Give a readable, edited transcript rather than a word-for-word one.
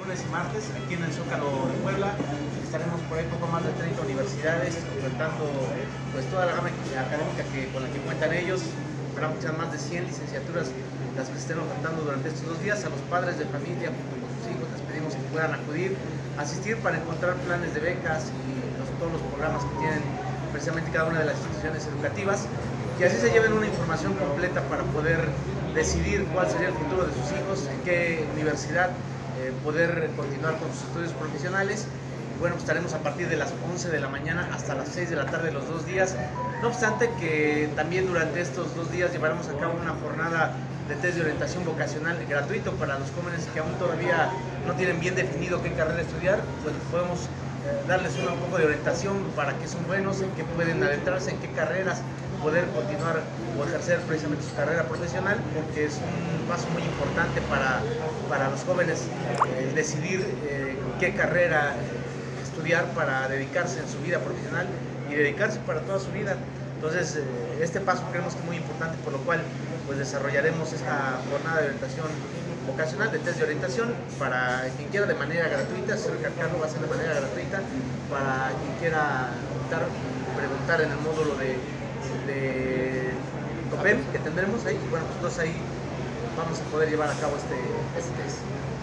miércoles y martes aquí en el Zócalo de Puebla. Estaremos por ahí poco más de 30 universidades ofertando pues toda la gama académica con la que cuentan ellos. Esperamos que sean más de 100 licenciaturas las que se estén ofertando durante estos 2 días. A los padres de familia junto con sus hijos les pedimos que puedan acudir, asistir para encontrar planes de becas y todos los programas que tienen precisamente cada una de las instituciones educativas, y así se lleven una información completa para poder decidir cuál sería el futuro de sus hijos, en qué universidad poder continuar con sus estudios profesionales. Bueno, pues estaremos a partir de las 11 de la mañana hasta las 6 de la tarde los 2 días. No obstante que también durante estos 2 días llevaremos a cabo una jornada de test de orientación vocacional gratuito para los jóvenes que aún todavía no tienen bien definido qué carrera estudiar. Pues podemos darles un poco de orientación para qué son buenos, en qué pueden adentrarse, en qué carreras poder continuar o ejercer precisamente su carrera profesional, porque es un paso muy importante para los jóvenes decidir qué carrera estudiar para dedicarse en su vida profesional y dedicarse para toda su vida. Entonces este paso creemos que es muy importante, por lo cual pues desarrollaremos esta jornada de orientación vocacional, de test de orientación, para quien quiera de manera gratuita. Se recalcarlo, va a ser de manera gratuita para quien quiera preguntar en el módulo de TOPEM que tendremos ahí. Bueno, pues entonces ahí vamos a poder llevar a cabo este test.